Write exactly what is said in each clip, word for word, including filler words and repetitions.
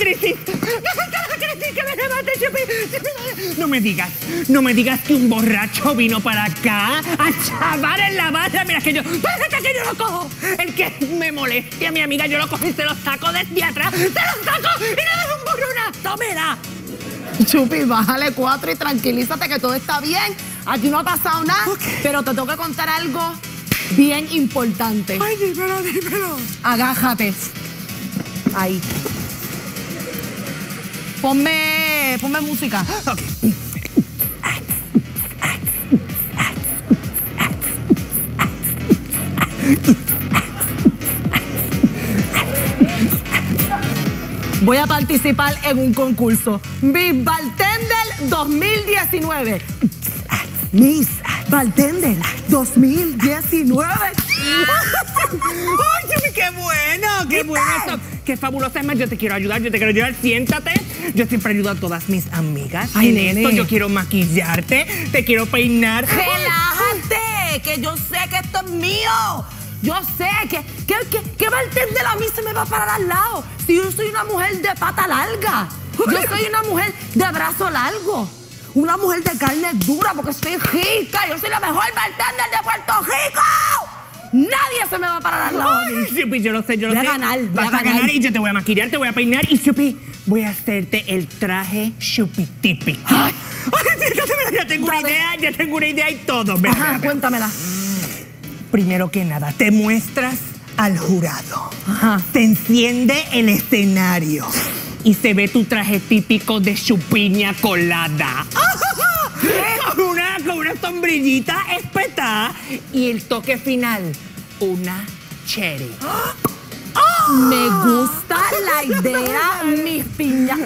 crisis! ¡La crisis que me levante, Chupi! No me digas, no me digas que un borracho vino para acá a chavar en la barra. Mira que yo, que yo lo cojo. El que me moleste a mi amiga, yo lo cojo y se lo saco desde atrás. ¡Se lo saco! ¡Y le dejo un borronazo! ¡Mira! Chupi, bájale cuatro y tranquilízate que todo está bien. Aquí no ha pasado nada, okay. Pero te tengo que contar algo bien importante. Ay, dímelo, dímelo. Agájate. Ahí. Ponme, ponme música. Ok. Voy a participar en un concurso. Miss Bartender dos mil diecinueve. Miss Bartender dos mil diecinueve. ¡Ay, qué bueno! ¡Qué bueno! Eso, ¡qué fabuloso! Es más, yo te quiero ayudar, yo te quiero ayudar. Siéntate. Yo siempre ayudo a todas mis amigas. Ay, en nene. esto yo quiero maquillarte, te quiero peinar. ¡Relájate! Que yo sé que esto es mío. Yo sé que, que, que, que bartender a mí se me va a parar al lado. Si yo soy una mujer de pata larga. Yo soy una mujer de brazo largo. Una mujer de carne dura porque soy rica. Yo soy la mejor bartender de Puerto Rico. Nadie se me va a parar al lado. Ay, Chupi, yo lo sé, yo lo voy sé. A ganar, voy Vas a ganar. a ganar y yo te voy a maquillar, te voy a peinar y Chupi, voy a hacerte el traje Chupi típico. Ay, ay, ya tengo una idea, ya tengo una idea y todo. Ven, Ajá, ven, ven. cuéntamela. Primero que nada, te muestras al jurado. Ajá. Se enciende el escenario y se ve tu traje típico de chupiña colada. Con una, con una sombrillita espetada y el toque final, una cherry. Me gusta la idea, mis piñas.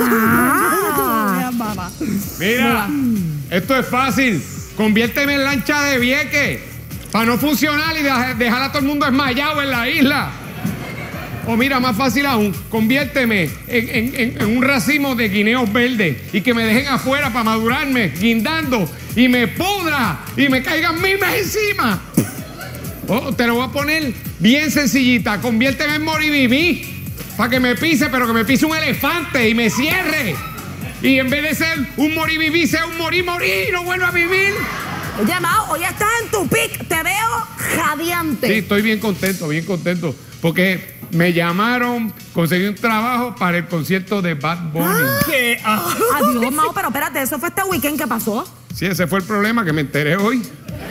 Ajá. Mira, esto es fácil. Conviérteme en lancha de Vieques para no funcionar y dejar, dejar a todo el mundo desmayado en la isla. O mira, más fácil aún, conviérteme en, en, en, en un racimo de guineos verdes y que me dejen afuera para madurarme, guindando, y me pudra y me caigan mimes encima. Oh, te lo voy a poner bien sencillita. Conviérteme en Moribibí para que me pise, pero que me pise un elefante y me cierre. Y en vez de ser un Moribibí, sea un morí morí y no vuelva a vivir. Oye, Mao, hoy estás en tu pic. Te veo radiante. Sí, estoy bien contento, bien contento. Porque me llamaron, conseguí un trabajo para el concierto de Bad Bunny. ¿Qué? Ah. Adiós, Mao, pero espérate, ¿eso fue este weekend que pasó? Sí, ese fue el problema, que me enteré hoy.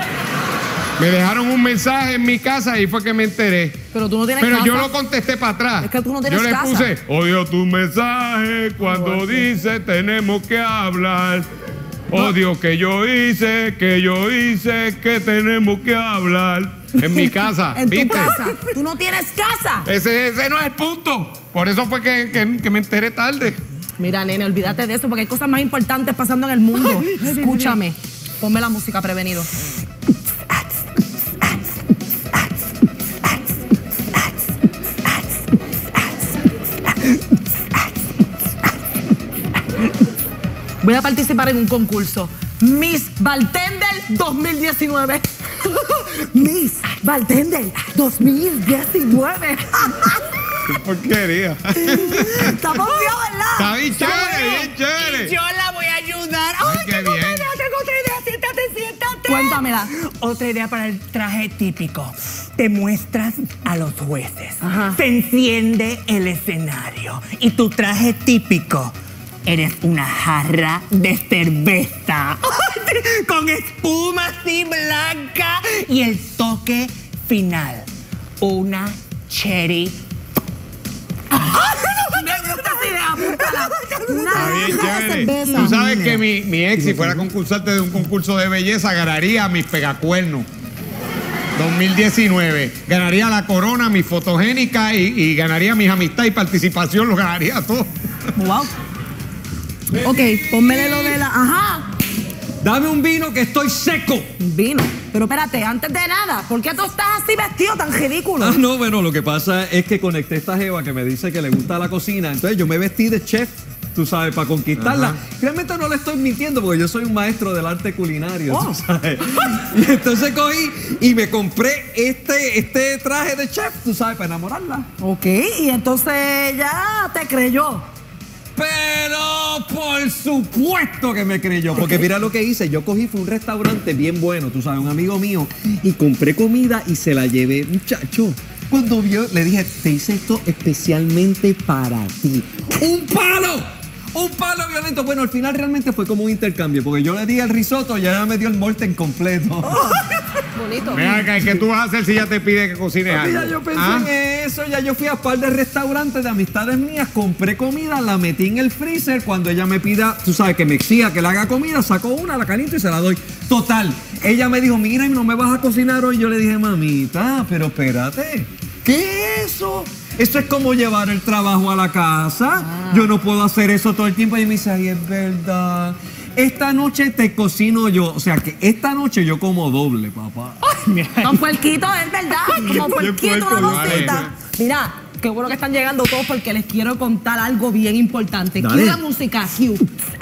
Me dejaron un mensaje en mi casa y fue que me enteré. Pero tú no tienes Pero casa. yo lo contesté para atrás. Es que tú no tienes Yo le casa. puse, odio tu mensaje cuando No, dice tenemos que hablar. Odio que yo hice, que yo hice, que tenemos que hablar. En mi casa, En ¿viste? tu casa. Tú no tienes casa. Ese, ese no es el punto. Por eso fue que, que, que me enteré tarde. Mira, nene, olvídate de eso porque hay cosas más importantes pasando en el mundo. Escúchame. Ponme la música, prevenido. Voy a participar en un concurso. Miss Bartender dos mil diecinueve. Miss Bartender dos mil diecinueve. Qué porquería. Está confiado, ¿verdad? Está bien Está chévere, bueno. bien chévere. Yo la voy a ayudar. Ay, ¡Ay, qué tengo bien. otra idea! Tengo otra idea. Siéntate, siéntate. Cuéntamela. Otra idea para el traje típico. Te muestras a los jueces. Ajá. Se enciende el escenario. Y tu traje típico, eres una jarra de cerveza. Con espuma así blanca. Y el toque final, una cherry. Me gusta esa idea, apúntala. Una Está bien jarra de chévere. cerveza. Tú sabes que mi, mi ex, si fuera concursante de un concurso de belleza, ganaría mis pegacuernos. dos mil diecinueve. Ganaría la corona, mi fotogénica y, y ganaría mis amistades y participación, lo ganaría todo. Wow. Ok, pónmele lo de la... Ajá. Dame un vino que estoy seco. Vino. Pero espérate, antes de nada, ¿por qué tú estás así vestido tan ridículo? Ah, no, bueno, lo que pasa es que conecté a esta jeva que me dice que le gusta la cocina. Entonces yo me vestí de chef, tú sabes, para conquistarla. Ajá. Realmente no le estoy mintiendo porque yo soy un maestro del arte culinario, Oh. tú sabes. Y entonces cogí y me compré este, este traje de chef, tú sabes, para enamorarla. Ok, y entonces ya te creyó. Pero por supuesto que me creyó, porque mira lo que hice. Yo cogí, fue un restaurante bien bueno, tú sabes, un amigo mío, y compré comida y se la llevé, muchacho. Cuando vio, le dije, te hice esto especialmente para ti. ¡Un palo! ¡Un palo violento! Bueno, al final realmente fue como un intercambio, porque yo le di el risotto y ella me dio el molten completo. Bonito. Ven acá, ¿qué tú vas a hacer si ella te pide que cocines algo? Ya yo pensé ¿Ah? en eso, ya yo fui a un par de restaurantes de amistades mías, compré comida, la metí en el freezer, cuando ella me pida, tú sabes, que me exija que le haga comida, saco una, la caliento y se la doy. Total, ella me dijo, mira, no me vas a cocinar hoy. Yo le dije, mamita, pero espérate, ¿qué es eso? Eso es como llevar el trabajo a la casa. Ah. Yo no puedo hacer eso todo el tiempo. Y me dice, ay, es verdad. Esta noche te cocino yo. O sea, que esta noche yo como doble, papá. Ay, con puerquito, es verdad. Como puerquito, una cosita. Vale. Mira, qué bueno que están llegando todos porque les quiero contar algo bien importante. Cue la música, cue.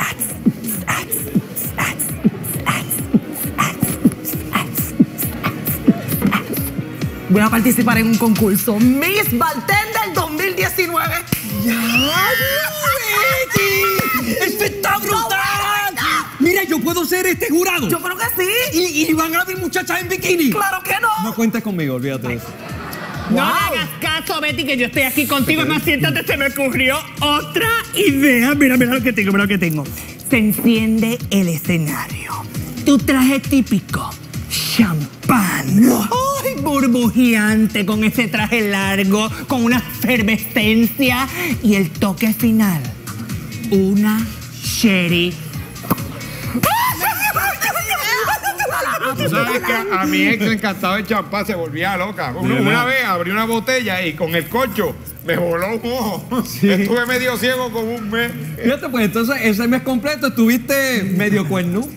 Voy a participar en un concurso. Miss Bartender dos mil diecinueve. ¡Ya, Betty! ¡Esto está brutal! Mira, yo puedo ser este jurado. Yo creo que sí. ¿Y, y van a haber muchachas en bikini? Claro que no. No cuentes conmigo, olvídate de eso. No Wow. le hagas caso, Betty, que yo estoy aquí contigo. Es más, siéntate, se me ocurrió otra idea. Mira, mira lo que tengo, mira lo que tengo. Se enciende el escenario. Tu traje típico, champán. ¡Ay, burbujeante con ese traje largo, con una efervescencia! Y el toque final, una sherry. Tú sabes que a, a mi ex le encantaba el champán, se volvía loca. Una, una vez abrí una botella y con el corcho me voló un ojo. Sí. Estuve medio ciego como un mes. Fíjate, pues entonces ese mes completo estuviste medio cuernú.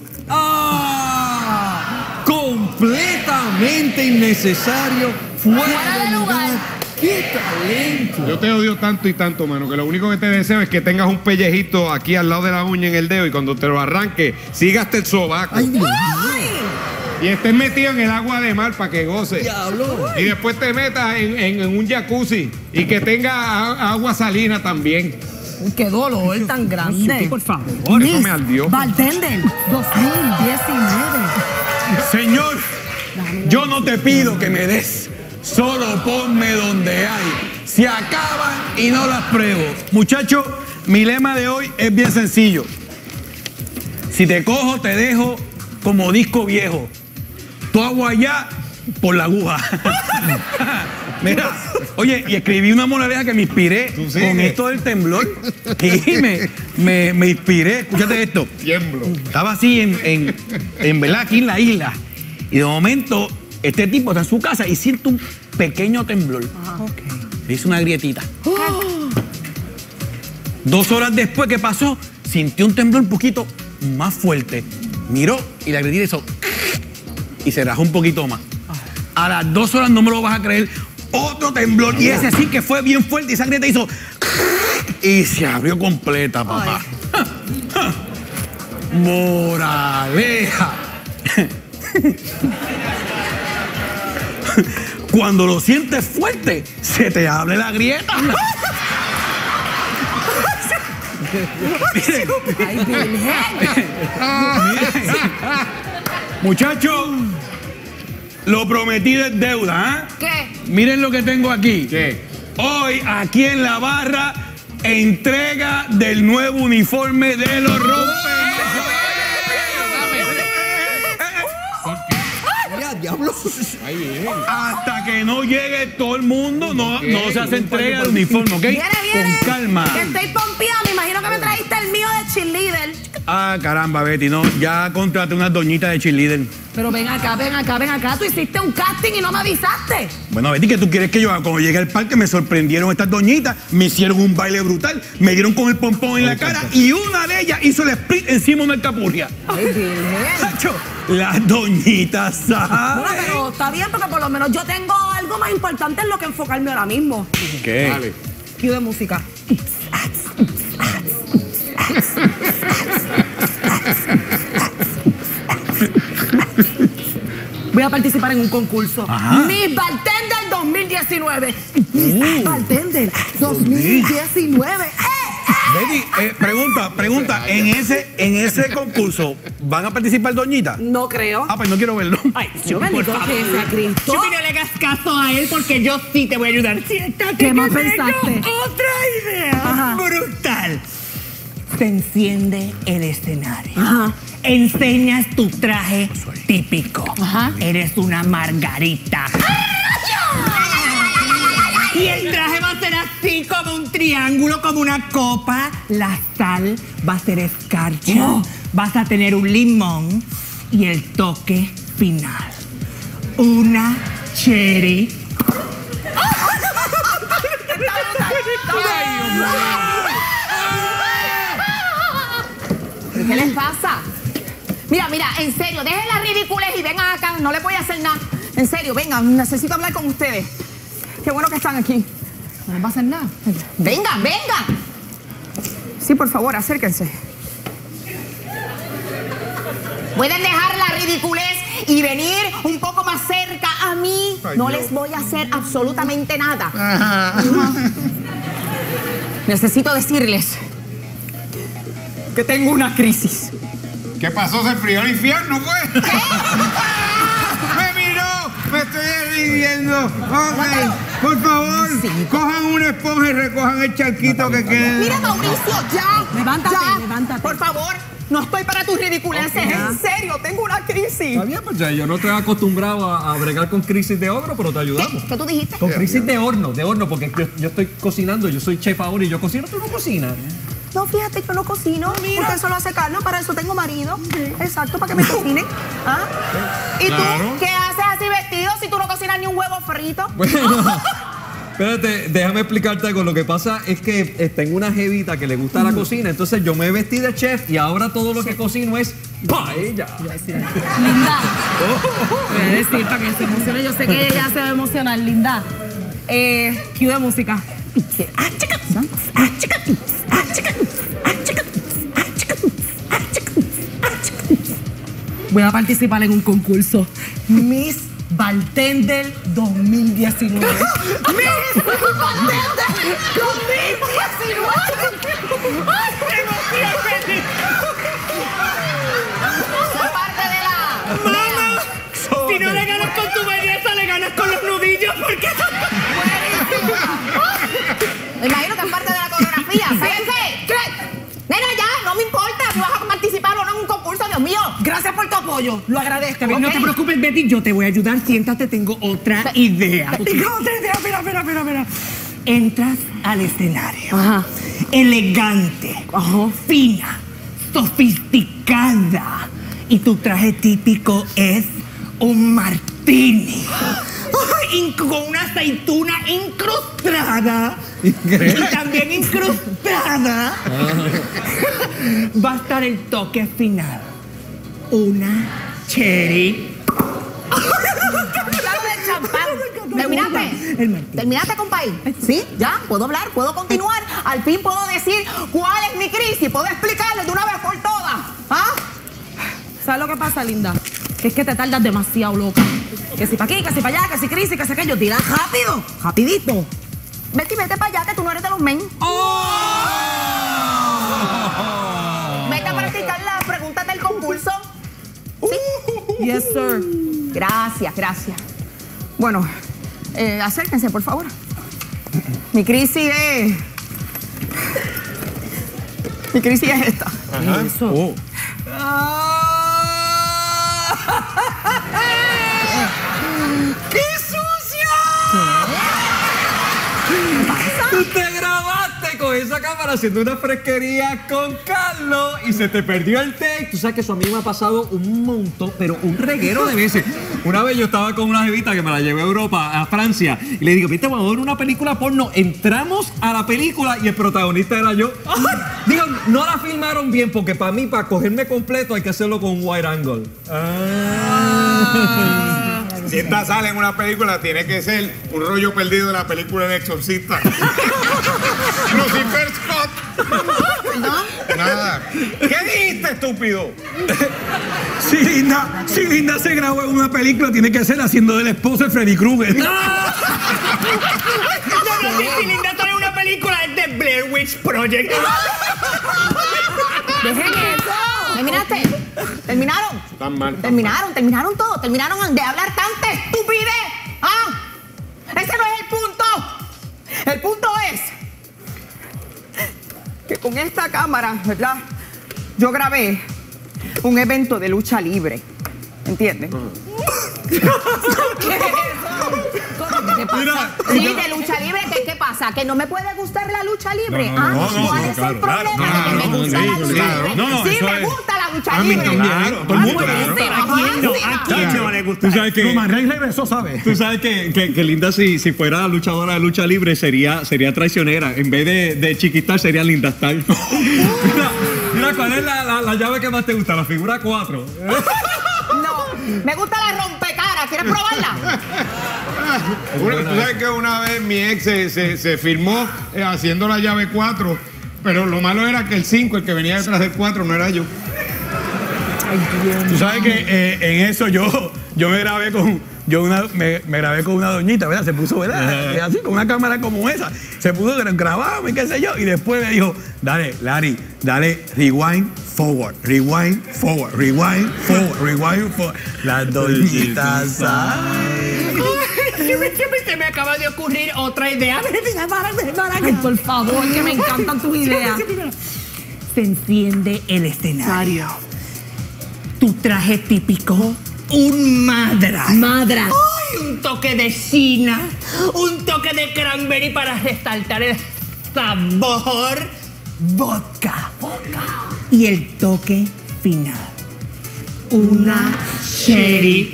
¡Ah! Completamente innecesario, fuera de lugar. ¡Qué talento! Yo te odio tanto y tanto, mano, que lo único que te deseo es que tengas un pellejito aquí al lado de la uña en el dedo y cuando te lo arranque, sigas hasta el sobaco. ¡Ay, Dios mío! Y estés metido en el agua de mar para que goces. ¡Diablo! Y después te metas en, en- en un jacuzzi y que tenga a- agua salina también. Uy, qué dolor tan grande. Por favor. Por eso me ardió. Bartender dos mil diecinueve. Señor, yo no te pido que me des, solo ponme donde hay. Se acaban y no las pruebo. Muchacho, mi lema de hoy es bien sencillo. Si te cojo, te dejo como disco viejo. Tú agua allá por la aguja. Mira, oye, y escribí una moraleja que me inspiré Tú sigue. con esto del temblor. Y me, me, me inspiré. Escúchate esto. Tiemblo. Estaba así en, en, en verdad aquí en la isla. Y de momento, este tipo está en su casa y siente un pequeño temblor. Le hizo una grietita. Dos horas después que pasó, sintió un temblor un poquito más fuerte. Miró y la grietita hizo y se rajó un poquito más. A las dos horas, no me lo vas a creer, otro temblor. Y ese sí que fue bien fuerte y esa grieta hizo y se abrió completa, papá. Moraleja. Cuando lo sientes fuerte, se te abre la grieta. Miren, Ay, virgen. muchachos, lo prometido es deuda, ¿ah? ¿Qué? Miren lo que tengo aquí. ¿Qué? Hoy, aquí en la barra, entrega del nuevo uniforme de los rompes. ¡Ya, diablo! Ay, bien. Hasta que no llegue todo el mundo, no, no se hace entrega del uniforme, ¿ok? Viene, viene. Con calma. Que estoy pompeada. Me imagino que me trajiste el mío de cheerleader. Ah, caramba, Betty, no, ya contraté unas doñitas de cheerleader. Pero ven acá, ven acá, ven acá. Tú hiciste un casting y no me avisaste. Bueno, Betty, ¿qué tú quieres que yo haga? Cuando llegué al parque me sorprendieron estas doñitas, me hicieron un baile brutal, me dieron con el pompón en la cara y una de ellas hizo el split encima de una alcapurria. Ay, virgen. Chacho, las doñitas Bueno, saben. pero está bien porque por lo menos yo tengo algo más importante en lo que enfocarme ahora mismo. ¿Qué? Dale. Cue de música. Voy a participar en un concurso. Ajá. Miss Bartender dos mil diecinueve. Miss Bartender dos mil diecinueve. ¡Eh, eh! Betty, eh, pregunta, pregunta. En ese, en ese concurso, ¿van a participar doñitas? No creo. Ah, pues no quiero verlo. Ay, Yo por bendito favor. que sea Cristo. Chupi, no le hagas caso a él porque yo sí te voy a ayudar. Siéntate. ¿Qué más que tengo pensaste? Otra idea. Ajá. Brutal. Se enciende el escenario. Ajá. Enseñas tu traje típico. Ajá. Eres una margarita. Y el traje va a ser así como un triángulo, como una copa. La sal va a ser escarcha. Oh. Vas a tener un limón y el toque final. Una cherry. ¿Qué les pasa? Mira, mira, en serio, dejen las ridiculez y vengan acá. No les voy a hacer nada. En serio, vengan, necesito hablar con ustedes. Qué bueno que están aquí. No les va a hacer nada. Vengan, vengan. Sí, por favor, acérquense. Pueden dejar la ridiculez y venir un poco más cerca a mí. Ay, no Dios. les voy a hacer absolutamente nada. Ajá. Necesito decirles que tengo una crisis. ¿Qué pasó? ¿Se enfrió el infierno, pues? ¡Me miró! ¡Me estoy riendo! Ok, por favor, cojan una esponja y recojan el charquito que quede. Mira, Mauricio, ya. Levántate, ya. levántate. Por favor, no estoy para tus ridiculeces. En serio, tengo una crisis. Está bien, pues ya, yo no estoy acostumbrado a, a bregar con crisis de ogro, pero te ayudamos. ¿Qué? ¿Qué tú dijiste? Con crisis de horno, de horno, porque yo, yo estoy cocinando, yo soy chef ahora y yo cocino, tú no cocinas. No, fíjate, yo no cocino. Porque eso lo hace Carlos, para eso tengo marido. Exacto, para que me cocine. ¿Ah? ¿Y Claro. tú qué haces así vestido si tú no cocinas ni un huevo frito? Bueno, espérate, déjame explicarte algo. Lo que pasa es que eh, tengo una jevita que le gusta la cocina, entonces yo me vestí de chef y ahora todo lo que cocino es paella. Linda. Voy a decir para que se emocione. Yo sé que ella se va a emocionar, Linda. Eh, cue de música. Ah, chica. Ah, chica. Ah, chica. Ah, chica. Ah, chica. Ah, chica. Ah, chica. Voy a participar en un concurso. Miss Bartender dos mil diecinueve. ¡Miss Bartender dos mil diecinueve! ¡Ay, qué emoción! Soy parte de la... Mamá, si no le ganas con tu belleza, le ganas con los nudillos porque... Me imagino que es parte de la coreografía. ¿Sabes qué? ¿Qué? Nena, ya, no me importa si vas a participar o no en un concurso, Dios mío. Gracias por tu apoyo, lo agradezco. No ¿ok? te preocupes, Betty, yo te voy a ayudar. Siéntate, tengo otra idea. Tengo otra idea, espera, espera, espera, espera. Entras al escenario. Ajá. Elegante, fina, sofisticada. Y tu traje típico es un martini. Ay, con una aceituna incrustada. Y también incrustada va a estar el toque final. Una cherry. Claro, el champán. ¿Terminaste? El martini. ¿Terminaste, compadre? ¿Sí? ¿Ya? ¿Puedo hablar? ¿Puedo continuar? Al fin puedo decir cuál es mi crisis. ¿Puedo explicarle de una vez por todas? ¿Ah? ¿Sabes lo que pasa, Linda? Que es que te tardas demasiado, loca. Que si para aquí, que si para allá, que si crisis, que si aquello. Tira rápido, rapidito. Vete y vete para allá, que tú no eres de los men. Vete a practicar las preguntas del concurso. ¿Sí? Yes, sir. Gracias, gracias. Bueno, eh, acérquense, por favor. Mi crisis es... Mi crisis es esta. Eso. Oh. ¡Qué sucia! Tú te grabaste con esa cámara haciendo una fresquería con Carlos y se te perdió el take. Tú sabes que eso a mí me ha pasado un montón, pero un reguero de veces. Una vez yo estaba con una jevita que me la llevé a Europa, a Francia, y le digo, viste, vamos a ver una película porno. Entramos a la película y el protagonista era yo. Digo, no la filmaron bien porque para mí, para cogerme completo, hay que hacerlo con un wide angle. Ah. Si esta sale en una película, tiene que ser un rollo perdido de la película El Exorcista. Lucifer Scott. ¿No? Nada. ¿Qué dijiste, estúpido? Si Linda, si Linda se grabó en una película, tiene que ser haciendo del esposo de Freddy Krueger. No, no, si Linda sale en una película es de Blair Witch Witch Project. Dejen eso. ¿Terminaste? ¿Terminaron? Están mal. están Terminaron, terminaron todo. Terminaron de hablar tanta estupidez. ¿Ah? Ese no es el punto. El punto es que con esta cámara, ¿verdad? Yo grabé un evento de lucha libre. ¿Entienden? ¿Qué es eso? ¿Qué pasa? Mira, Sí, mira. de lucha libre, ¿qué, ¿qué pasa? ¿Que no me puede gustar la lucha libre? No, no, ¿Ah? no, no, ¿Cuál no, es claro, el problema claro, de que me no, gusta sí, la lucha claro. libre? No, no, sí, eso me es- gusta la lucha A mí libre. también. Claro, todo el mundo, buenísima, claro. No, buenísima. ¿a quién no le gusta? Tú sabes que, Roman Reigns regresó, ¿sabes? tú sabes que, que, que Linda, si, si fuera luchadora de lucha libre, sería, sería traicionera. En vez de, de Chiquistar, sería Linda Star. mira, mira, ¿cuál es la, la, la llave que más te gusta? La figura cuatro. No, me gusta la rompecara. ¿Quieres probarla? Una- tú sabes que una vez mi ex se, se, se firmó eh, haciendo la llave cuatro, pero lo malo era que el cinco, el que venía detrás del cuatro, no era yo. Tú sabes que eh, en eso yo, yo me grabé con. Yo una, me, me grabé con una doñita, ¿verdad? Se puso, ¿verdad? Así, con una cámara como esa. Se puso, se lo grababa y qué sé yo. Y después me dijo, dale, Larry, dale, rewind forward, rewind forward, rewind forward, rewind forward. Las doñitas, ¿sabes? Se me acaba de ocurrir otra idea. Ay, por favor, que me encantan tus ideas. Se enciende el escenario. Tu traje típico, un madra. Madra. Ay, un toque de china, un toque de cranberry para resaltar el sabor. Vodka. Vodka. Y el toque final. Una cherry.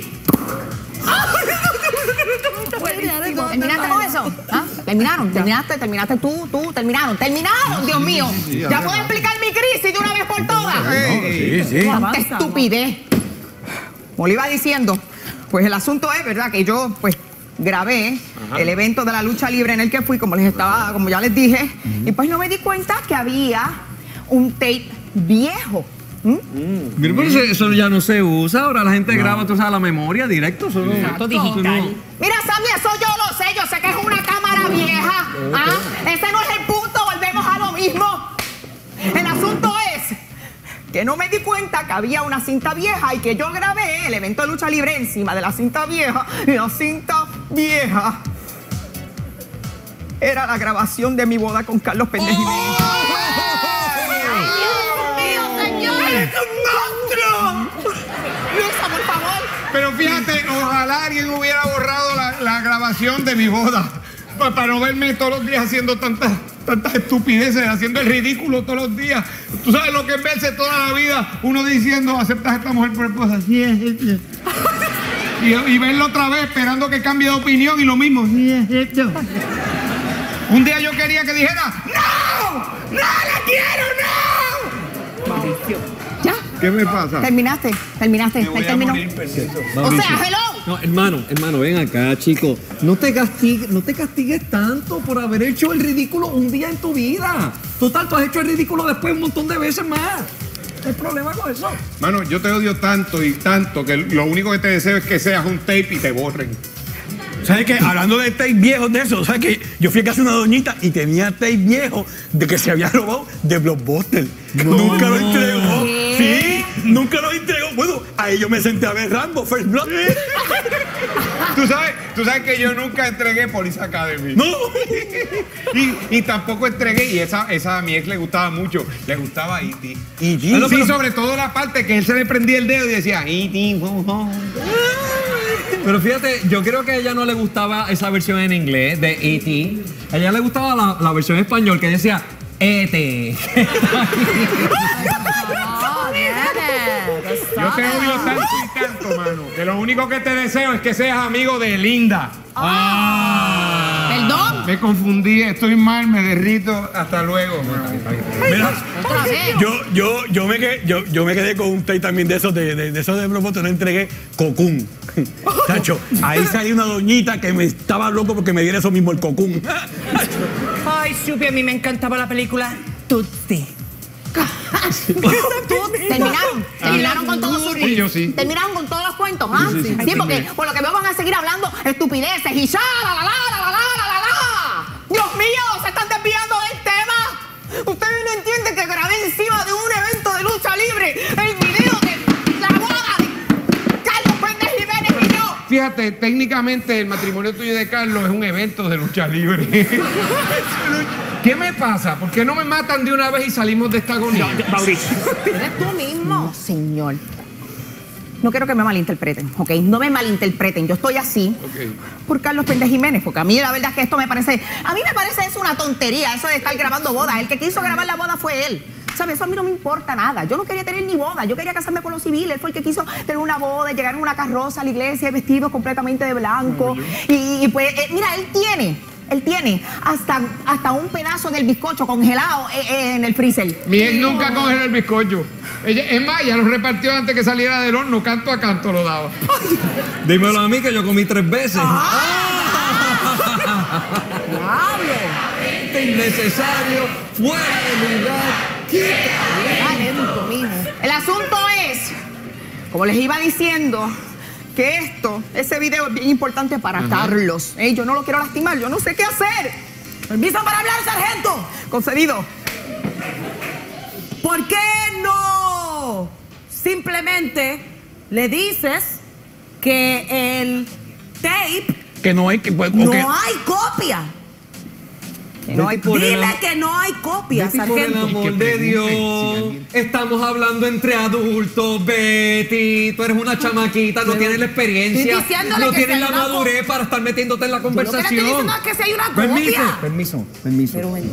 ¿Terminaste con eso? ¿Ah? ¿Terminaron? ¿Terminaste? ¿Terminaste tú? ¿Tú? ¿Terminaron? ¿Terminaron? Dios mío. ¿Ya puedo explicar mi crisis de una vez por todas? Sí, sí. ¡Cuánta estupidez! Como le iba diciendo, pues el asunto es, ¿verdad? Que yo, pues, grabé el evento de la lucha libre en el que fui, como les estaba, como ya les dije, y pues no me di cuenta que había un tape viejo. ¿Mm? Mira, pero eso, eso ya no se usa. Ahora la gente graba, tú sabes, la memoria directo. Eso no- Exacto, digital. Mira, Sammy, eso yo lo sé, yo sé que es una cámara vieja. ¿Ah? Ese no es el punto, volvemos a lo mismo. El asunto es que no me di cuenta que había una cinta vieja y que yo grabé el evento de lucha libre encima de la cinta vieja. Y la cinta vieja era la grabación de mi boda con Carlos Pendejo Jiménez. ¡Ay, Dios mío, señor! ¡Eres un monstruo! Luisa, por favor. Pero fíjate, ojalá alguien hubiera borrado la, la grabación de mi boda pa- para no verme todos los días haciendo tantas, tantas estupideces, haciendo el ridículo todos los días. Tú sabes lo que es verse toda la vida uno diciendo, aceptas a esta mujer por esposa. Sí, es, es, es. Y, y verlo otra vez esperando que cambie de opinión y lo mismo. Sí, es esto. Un día yo quería que dijera, ¡no! ¡No la quiero, no! ¿Ya? ¿Qué me pasa? Terminaste, terminaste. Me voy Ahí a terminó. morir, perdido. O sea, hello. No, hermano, hermano, ven acá, chico. No te castigues, no te castigues tanto por haber hecho el ridículo un día en tu vida. Total, tú has hecho el ridículo después un montón de veces más. ¿Qué problema con eso? Mano, yo te odio tanto y tanto que lo único que te deseo es que seas un tape y te borren. ¿Sabes qué? Hablando de tape viejos de eso, ¿sabes qué? Yo fui a casa de una doñita y tenía tape viejo de que se había robado de Blockbuster. Nunca lo entregó. ¿Qué? Sí, nunca lo entregó. Bueno, ahí yo me senté a ver Rambo, First Blood. ¿Tú sabes, tú sabes que yo nunca entregué Police Academy. No. Y, y tampoco entregué, y esa, esa a mi ex le gustaba mucho, le gustaba E T. Y Sí, sobre todo la parte que él se le prendía el dedo y decía, E T, ho, ho". Pero fíjate, yo creo que a ella no le gustaba esa versión en inglés de E T. A ella le gustaba la, la versión en español que decía E T. Yo te odio tanto y tanto, mano, que lo único que te deseo es que seas amigo de Linda. Perdón. Me confundí, estoy mal, me derrito, hasta luego. mano. Mira, Otra vez. yo, yo, yo, me quedé, yo, yo me quedé con un tape también de esos de, de, de esos de Blockbuster, no entregué Cocoon. Chacho, ahí salió una doñita que me estaba loco porque me diera eso mismo, el Cocoon. Ay, Supi, a mí me encantaba la película Tootsie. ¿Terminaron? ¿Terminaron con todos sus Sí, yo sí. ¿Terminaron con todos los cuentos? ¿Ah? Sí, porque por lo que veo van a seguir hablando estupideces y ya, la, la, la, la, la, la, la, la, la. Dios mío, se están desviando del tema. fíjate, técnicamente el matrimonio tuyo y de Carlos es un evento de lucha libre. ¿Qué me pasa? ¿Por qué no me matan de una vez y salimos de esta agonía? No, yo- Mauricio. Eres tú mismo. No, señor. No quiero que me malinterpreten, ¿ok? No me malinterpreten. Yo estoy así Ok. por Carlos Péndez Jiménez, porque a mí la verdad es que esto me parece... A mí me parece eso una tontería, eso de estar grabando bodas. El que quiso grabar la boda fue él. ¿Sabes? Eso a mí no me importa nada. Yo no quería tener ni boda. Yo quería casarme con los civiles. Él fue el que quiso tener una boda, llegar en una carroza a la iglesia vestido completamente de blanco. Y, y pues, eh, mira, él tiene... Él tiene hasta, hasta un pedazo del bizcocho congelado eh, eh, en el freezer. Mi ex nunca congeló el bizcocho. Ella, es más, ella lo repartió antes que saliera del horno, canto a canto lo daba. Dímelo a mí que yo comí tres veces. Este innecesario, fuera de lugar. Talento, mijo. El asunto es, como les iba diciendo, que esto, ese video es bien importante para Carlos. Ey, yo no lo quiero lastimar, yo no sé qué hacer. Permiso para hablar, sargento. Concedido. ¿Por qué no simplemente le dices que el tape Que no hay que. Pues, no ok. hay copia? No hay Por el Dile am- que no hay copia, Betty, por el sargento. amor de Dios, estamos hablando entre adultos, Betty. Tú eres una chamaquita, no tienes la experiencia, Estoy diciéndole no que tienes si la hay una madurez para estar metiéndote en la Yo lo que le conversación. estoy diciendo es que si hay una Permiso, copia. permiso, permiso. Pero bueno.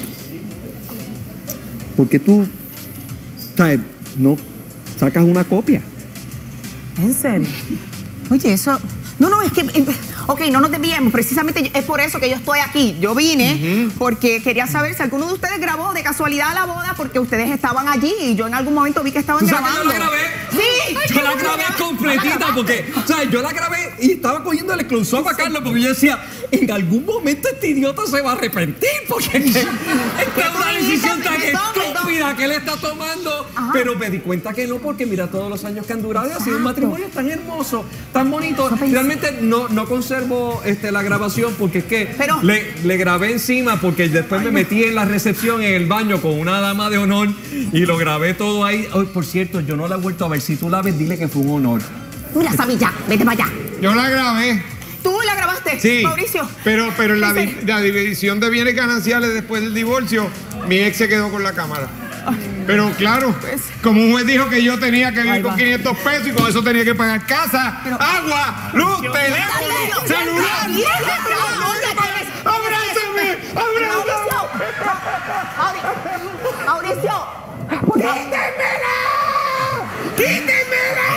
Porque tú, ¿sabes? No sacas una copia. ¿En serio? Oye, eso... No, no, es que... eh, Ok, no nos desviemos. Precisamente es por eso que yo estoy aquí. Yo vine porque quería saber si alguno de ustedes grabó de casualidad la boda porque ustedes estaban allí y yo en algún momento vi que estaban ¿Tú sabes que grabando. yo la grabé? Sí. Yo la grabé completita porque, ¿sabes? Yo la grabé y estaba cogiendo el close-up a Carlos porque yo decía, en algún momento este idiota se va a arrepentir porque es que es que es una decisión tan Perdón, perdón. estúpida que él está tomando. Ajá. Pero me di cuenta que no porque mira todos los años que han durado y ha sido un matrimonio tan hermoso, tan bonito. Eso pensé. Realmente no, no conservo este, la grabación porque es que Pero- le, le grabé encima porque después me metí en la recepción en el baño con una dama de honor y lo grabé todo ahí. Ay, por cierto, yo no la he vuelto a ver. Si tú la ves, dile que fue un honor. Mira, Sammy, ya, vete para allá. Yo la grabé. ¿Tú la grabaste, Sí. Mauricio? Pero, pero en la, ¿En di- serio? la división de bienes gananciales después del divorcio, mi ex se quedó con la cámara. Pero claro, como un juez dijo que yo tenía que vivir con quinientos pesos y con eso tenía que pagar casa, agua, luz, teléfono, celular. ¡Abrázame! ¡Abrázame! Mauricio. ¡Quítemela! ¡Quítemela!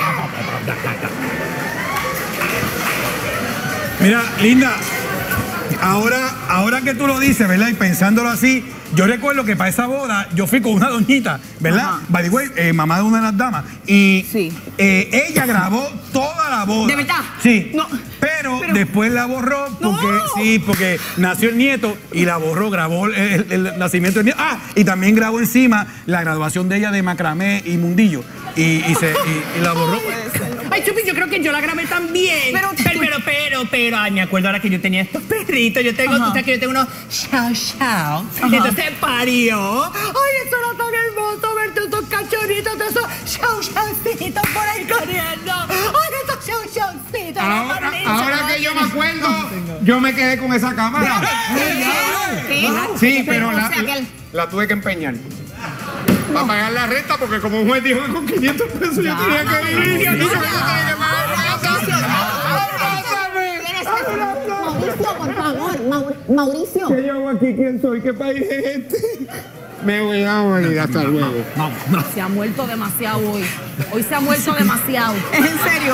Mira, Linda, ahora, ahora que tú lo dices, ¿verdad? Y pensándolo así, yo recuerdo que para esa boda yo fui con una doñita, ¿verdad? Ajá. By the way, eh, mamá de una de las damas. Y Sí. eh, ella grabó toda la boda. ¿De verdad? Sí. No, pero, pero- después la borró porque, No. sí, porque nació el nieto y la borró, grabó el, el- el nacimiento del nieto. Ah, y también grabó encima la graduación de ella de macramé y mundillo. Y, y se, y- y la borró. Ay, Chupi, yo creo que yo la grabé también. Pero- pero, pero, pero, pero, ay, me acuerdo ahora que yo tenía estos perritos. Yo tengo, Ajá. tú sabes que yo tengo unos chao chao. Entonces parió. Ay, eso era tan hermoso verte esos cachorritos de esos chao chaucitos por ahí corriendo. Ay, esos chao chaucitos. Ahora, ahora que yo me acuerdo, yo me quedé con esa cámara. Sí, Sí, pero o la, sea, que el- la tuve que empeñar. Para pagar la renta, porque como un juez dijo que con quinientos pesos yo tenía que vivir. Yo tenía que pagar la casa. ¡Abrázame! Mauricio, por favor, Mau- Mauricio. ¿Qué yo hago aquí? ¿Quién soy? ¿Qué país es este? Me voy a morir. Hasta luego. Se ha muerto demasiado hoy. Hoy se ha muerto demasiado. Es en serio.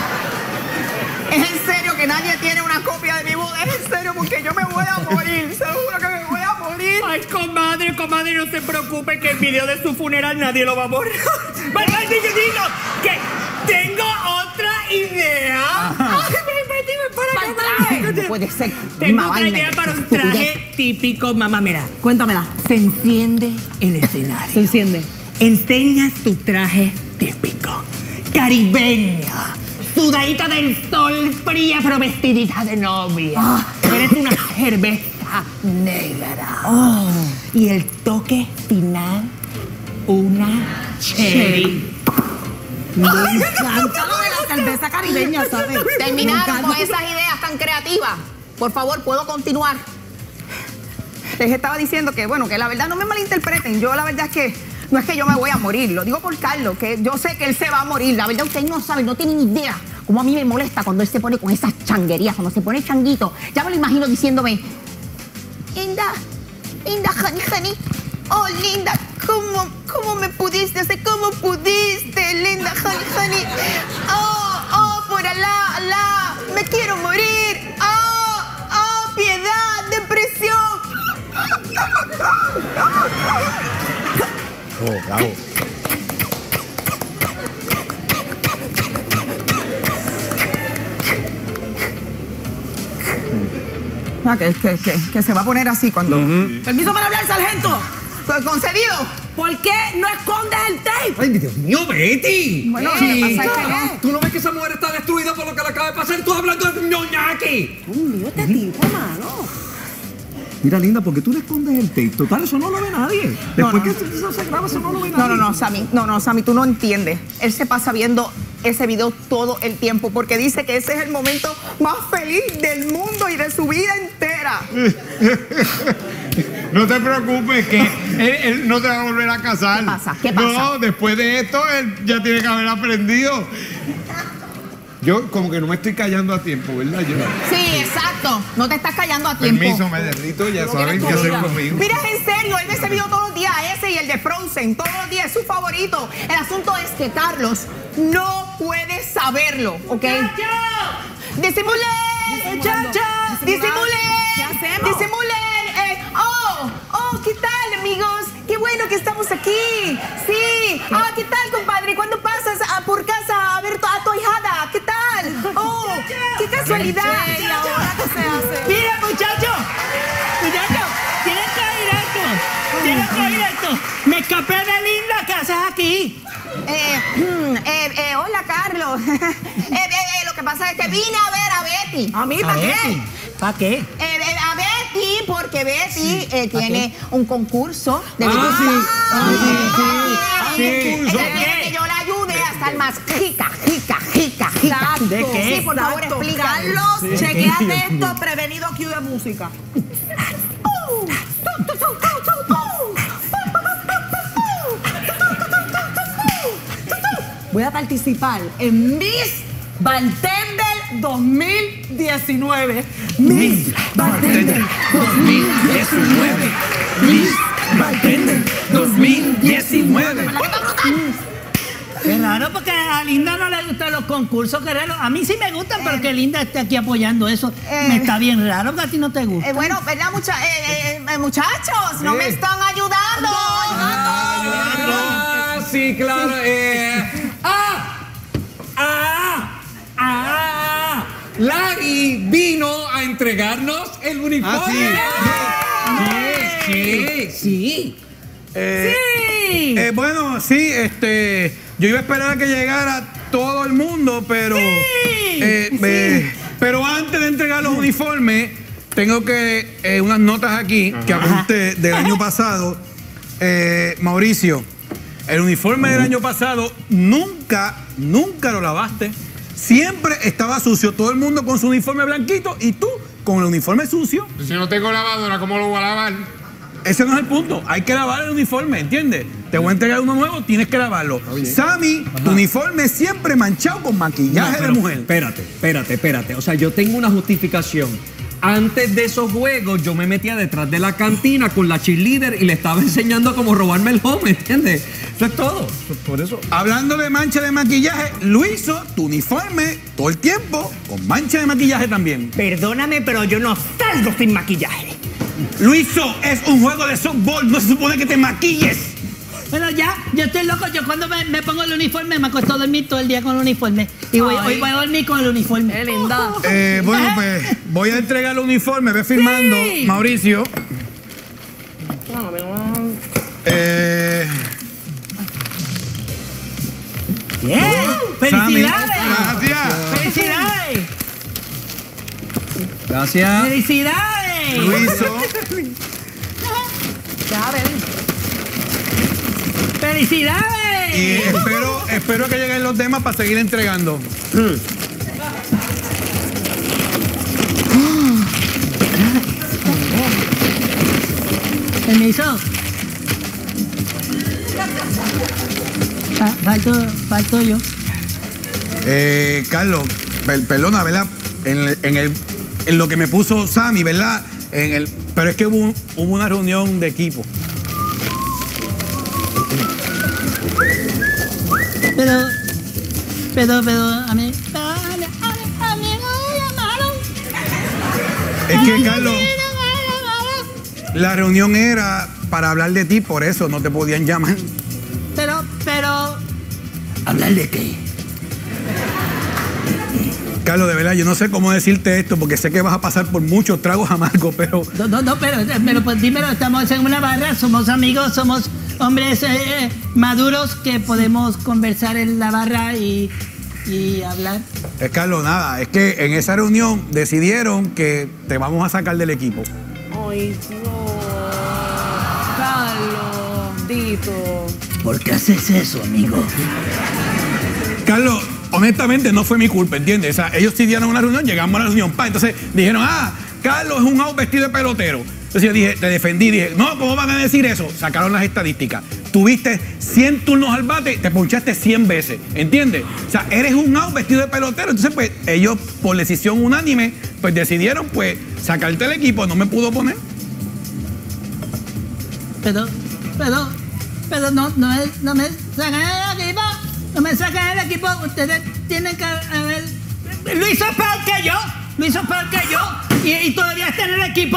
Es en serio que nadie tiene una copia de mi boda. Es en serio porque yo me voy a morir. Seguro que me voy a morir. Ay, comadre, comadre, no se preocupe que el video de su funeral nadie lo va a borrar. Vale, vale, digo, digo, que tengo otra idea. Ay, ven, ven, ven, para acá, Traje. para acá. No puede ser. Tengo Una otra vaina idea de para un estupidez. traje típico, mamá, mira. Cuéntamela. Se enciende el Se escenario. enciende. Enseñas tu traje típico, caribeño, sudadita del sol, fría pero vestidita de novia. Eres una cerveza negra. Y el toque final, una cherry. Me encanta lo de la cerveza caribeña, ¿sabes? Terminaron con esas ideas tan creativas. Por favor, ¿puedo continuar? Les estaba diciendo que, bueno, que la verdad no me malinterpreten. Yo la verdad es que no es que yo me voy a morir. Lo digo por Carlos, que yo sé que él se va a morir. La verdad ustedes no saben, no tienen ni idea cómo a mí me molesta cuando él se pone con esas changuerías, cuando se pone changuito. Ya me lo imagino diciéndome, Linda, Linda, honey, honey. Oh, Linda, ¿cómo, cómo me pudiste hacer? ¿Cómo pudiste, Linda, honey, honey? Oh, oh, por Alá, Alá, me quiero morir. Oh, oh, piedad, depresión. Oh, bravo. Ah, que, que, que, que se va a poner así cuando... Uh-huh. Permiso para hablar, sargento. ¿Concedido? ¿Por qué no escondes el tape? Ay, Dios mío, Betty. Bueno, Chica, ¿qué pasa? ¿Qué? ¿tú no ves que esa mujer está destruida por lo que le acaba de pasar? Tú hablando de ñoñaki. Dios mío, este tipo, mano. Mira, linda, ¿por qué tú le escondes el tape? Total, eso no lo ve nadie. Después No, no. que eso se graba, eso no lo ve nadie. No, no, no, Sammy, no, no, Sammy, tú no entiendes. Él se pasa viendo ese video todo el tiempo porque dice que ese es el momento más feliz del mundo y de su vida entera. No te preocupes, que él, él no te va a volver a casar. ¿Qué pasa? ¿Qué pasa? No, después de esto, él ya tiene que haber aprendido. Yo como que no me estoy callando a tiempo, ¿verdad? Yo, Sí, exacto. No te estás callando a tiempo. permiso, me derrito, ya saben qué hacer conmigo. Mira, en serio, él ve ese video todos los días, ese y el de Frozen, todos los días, es su favorito. El asunto es que Carlos no puede saberlo, ¿ok? ¡Disimulen! ¡Chacha! ¡Disimulen! ¿Qué hacemos? ¡Disimulen! Eh, ¡Oh! ¡Oh! ¿Qué tal, amigos? ¡Qué bueno que estamos aquí! ¡Sí! ¡Ah! ¿Qué tal, compadre? ¿Cuándo pasas a por casa a ver a tu ahijada? ¿Qué tal? ¡Oh! ¡Qué casualidad! ¿Y ahora qué se hace? Mira, muchacho, muchacho, tienes que oír esto, tienes que oír esto. Me escapé de Linda, ¿qué haces aquí? Eh, eh, eh, hola, Carlos. eh, eh, eh, lo que pasa es que vine a ver a Betty. ¿A mí para qué? ¿Para qué? Eh, eh, a Betty, porque Betty eh, tiene un concurso de Ah, belleza. sí. Ah, Y sí, ella sí. quiere que yo la ayude a estar más rica, rica, rica, rica. ¿De qué? Sí, por favor, Exacto. explícame. Carlos, chequeate esto, prevenido Q de música. Voy a participar en Miss Bartender dos mil diecinueve. Miss Bartender dos mil diecinueve. Miss Bartender dos mil diecinueve. Es raro porque a Linda no le gustan los concursos, quererlo. A mí sí me gustan, pero que Linda esté aquí apoyando eso. Eh. Me está bien raro que a ti no te gusta. Eh, bueno, ¿verdad, mucha- eh, eh, eh, muchachos? No me están ayudando. Ah, sí, claro. Eh. ¡Ah! ¡Ah! ¡Ah! Larry vino a entregarnos el uniforme. Ah, sí, sí. Eh, ¡Sí! eh, bueno, sí, este, yo iba a esperar a que llegara todo el mundo, pero, eh, eh, pero antes de entregar los uniformes, tengo que eh, unas notas aquí que apunté del año pasado. Eh, Mauricio, el uniforme del año pasado nunca, nunca lo lavaste. Siempre estaba sucio. Todo el mundo con su uniforme blanquito y tú con el uniforme sucio. Si no tengo lavadora, ¿cómo lo voy a lavar? Ese no es el punto. Hay que lavar el uniforme, ¿entiendes? Te voy a entregar uno nuevo, tienes que lavarlo. Sammy, tu uniforme siempre manchado con maquillaje No, de pero mujer. Espérate, espérate, espérate. O sea, yo tengo una justificación. Antes de esos juegos, yo me metía detrás de la cantina con la cheerleader y le estaba enseñando cómo robarme el home, ¿entiendes? Eso es todo. Por eso. Hablando de mancha de maquillaje, Luiso, tu uniforme, todo el tiempo, con mancha de maquillaje también. Perdóname, pero yo no salgo sin maquillaje. Luiso, es un juego de softball, no se supone que te maquilles. Bueno, ya, yo estoy loco. Yo cuando me, me pongo el uniforme me acuesto a dormir todo el día con el uniforme. Y voy, Ay. hoy voy a dormir con el uniforme. Qué linda. Eh, bueno, pues voy a entregar el uniforme, ve firmando, Sí. Mauricio. Eh, Bien. ¡Felicidades! Gracias. ¡Felicidades! Gracias. ¡Felicidades! Luiso, Ya ven. ¡Felicidades! Y espero, espero que lleguen los demás para seguir entregando. Permiso. Fa- Falto, falto yo. Eh, Carlos, per- perdona, ¿verdad? En, el- en, el, en lo que me puso Sammy, ¿verdad? En el, pero es que hubo, un- hubo una reunión de equipo. Pero, pero, pero, a mí, pero, a mí, a mí, a mí me llamaron. Es que, Carlos, la reunión era para hablar de ti, por eso no te podían llamar. Pero, pero, ¿Hablar de qué? Carlos, de verdad, yo no sé cómo decirte esto, porque sé que vas a pasar por muchos tragos amargos, pero no, no, no, pero, pero pues dímelo, estamos en una barra, somos amigos, somos hombres eh, eh, maduros que podemos conversar en la barra y, y hablar. es Carlos, nada, es que en esa reunión decidieron que te vamos a sacar del equipo. Ay, no. Carlos, Dito. ¿Por qué haces eso, amigo? Carlos, honestamente no fue mi culpa, ¿entiendes? O sea, ellos sí dieron una reunión, llegamos a la reunión, pa, entonces dijeron, ah, Carlos es un out vestido de pelotero. Entonces yo dije, te defendí, dije, no, ¿cómo van a decir eso? Sacaron las estadísticas. Tuviste cien turnos al bate, te ponchaste cien veces, ¿entiendes? O sea, eres un out vestido de pelotero. Entonces, pues, ellos, por decisión unánime, pues decidieron, pues, sacarte del equipo, no me pudo poner. Pero, pero, pero no, no, es, no me sacan del equipo, no me sacan del equipo, ustedes tienen que haber... Lo hizo peor que yo, lo hizo peor que yo, y, y todavía está en el equipo.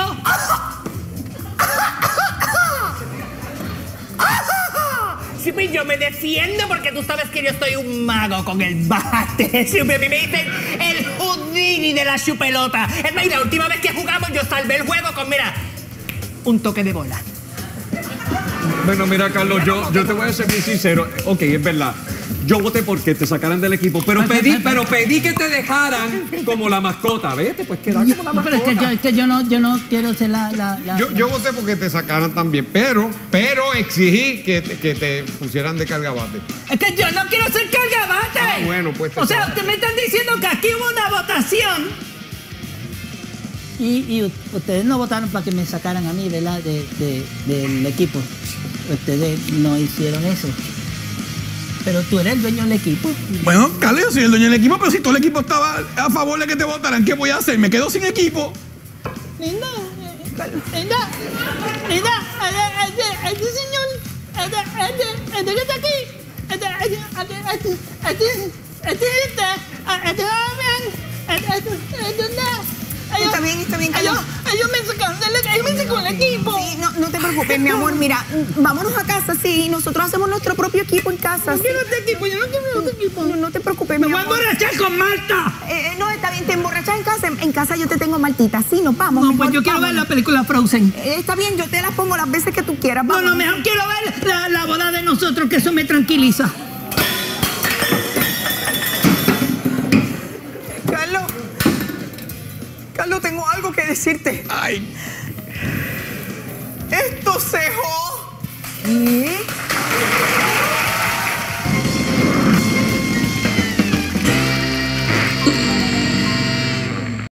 Sí, pues yo me defiendo porque tú sabes que yo soy un mago con el bate. Siempre a mí me dicen el Houdini de la chupelota. Es más, y la última vez que jugamos yo salvé el juego con, mira, un toque de bola. Bueno, mira, Carlos, yo, yo te voy a ser muy sincero. Ok, es verdad. Yo voté porque te sacaran del equipo, pero pedí, pero pedí que te dejaran como la mascota. Vete, pues queda como la No, pero es que yo, es que yo no, yo no quiero ser la, la, la- Yo, yo voté porque te sacaran también, pero, pero exigí que, te- que te pusieran de cargabate. Es que yo no quiero ser cargabate. Ah, bueno, pues te O sea, saco. ustedes me están diciendo que aquí hubo una votación. Y, y u- ustedes no votaron para que me sacaran a mí, ¿verdad? De, de- del equipo. Ustedes no hicieron eso. Pero tú eres el dueño del equipo. Bueno, Carlos, yo soy el dueño del equipo, pero si todo el equipo estaba a favor de que te votaran, ¿qué voy a hacer? Me quedo sin equipo. Linda, eh, linda, linda, este, este, este señor, este, este, este que está aquí, este, este, este, este, este, este, este, este joven, este, este, este, este, ellos- Está bien, está bien, Ellos, Carlos. ellos me sacaron del ellos me sacaron del equipo. Sí, no, no te preocupes, mi amor. Mira, vámonos a casa, sí. Nosotros hacemos nuestro propio equipo en casa. No sí. quiero este equipo, yo no quiero este equipo. No, no te preocupes, Me mi voy a amor. emborrachar con Marta. Eh, no, está bien, te emborrachas en casa. En, en casa yo te tengo Martita. Sí, nos vamos. No, mejor pues yo quiero ver vámonos. la película Frozen. Eh, está bien, yo te las pongo las veces que tú quieras. No, vámonos. no, mejor quiero ver la, la boda de nosotros, que eso me tranquiliza. Carlos. Carlos, tengo algo que decirte. Ay, Esto cejó. ¿Qué?